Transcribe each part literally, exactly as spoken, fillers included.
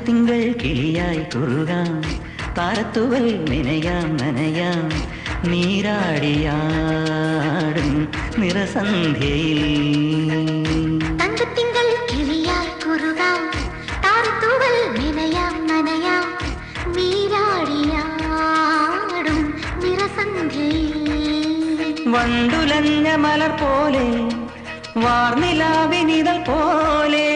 തങ്കത്തിങ്കൾ കിളിയായി കുറുകാം താരത്തുവൽ നിനയാം നനയാം നീരാടിയാടും നിറസന്ധ്യയിൽ. തങ്കത്തിങ്കൾ കിളിയായി കുറുകാം താരത്തുവൽ നിനയാം നനയാം നീരാടിയാടും നിറസന്ധ്യയിൽ. വണ്ടുലഞ്ഞ മലർ പോലെ വാർനിലാവിനിതൾ പോലെ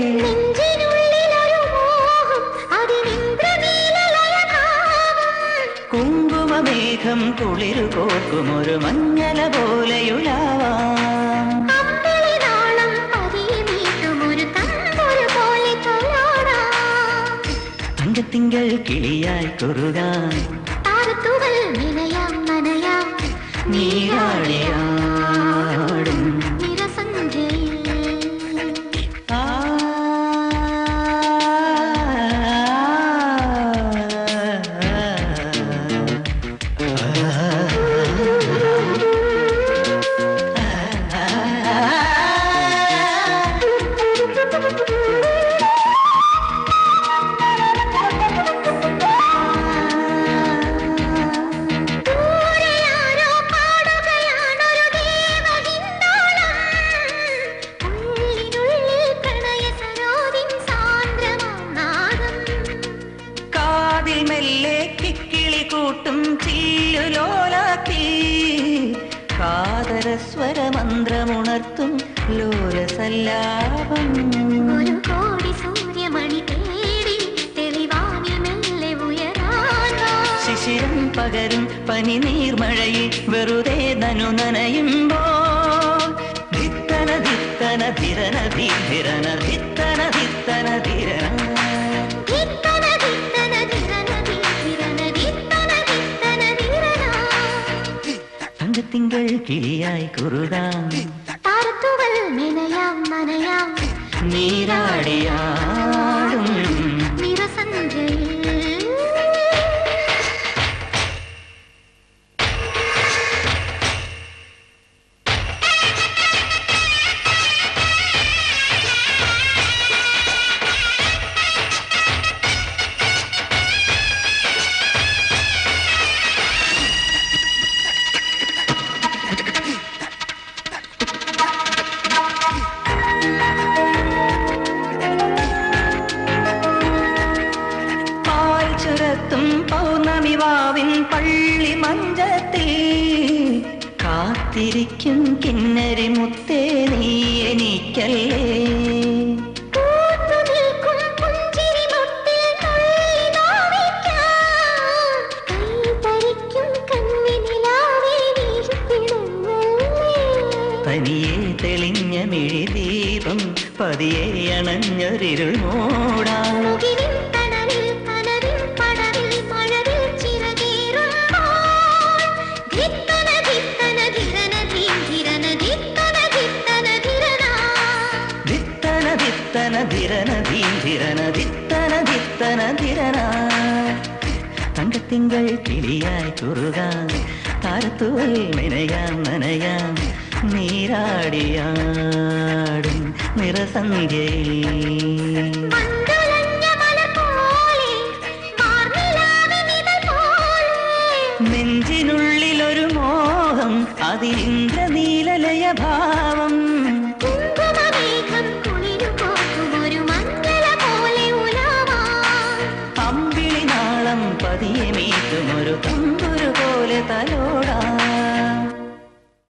കുങ്കുമമേഘം കുളിരു കോർക്കുമൊരു മഞ്ഞല പോലെയുലാവാം. തങ്കത്തിങ്കൾ കിളിയായി കുറുകാൻ താരത്തുവൽ നിനയാം നനയാം നീരാടിയാടും നിറസന്ധ്യയിൽ. മെല്ലെ കിക്കിളി കൂട്ടും ചില്ലുലോലാക്കി കാതരസ്വരമന്ത്രമുണർത്തും ലോലസല്ലാപം. ഒരു കോടി സൂര്യമണി തേടി തെളിവാനിൽ മെല്ലെ ഉയരാൻ ശിശിരം പകരും പനി നീർമഴയിൽ വെറുതെ നനു നനയുമ്പോൾ ധിത്തന ധിത്തന ധിരന ധീരന ധിത്തന ധിത്തന ധിരന തങ്കത്തിങ്കൾ കിളിയായി കുറുകാം താരത്തുവൽ നിനയാം നനയാം നീരാടിയാടും നിറസന്ധ്യയിൽ. പൗർണമിവാവിൻ പള്ളി മഞ്ചത്തിൽ കാത്തിരിക്കും കിന്നരി മുത്തേ നീ എനിക്കല്ലേ. തനിയെ തെളിഞ്ഞ മിഴിദീപം പതിയെ അണഞ്ഞൊരിരുൾ മൂടാം. തങ്കത്തിങ്കൾ കിളിയായി കുറുകാൻ താരത്തുവൽ നിനയാം നനയാം നീരാടിയാടും നിറസന്ധ്യയിൽ. നെഞ്ചിനുള്ളിലൊരു മോഹം അതിലിന്ദ്രനീലലയ ഭാവം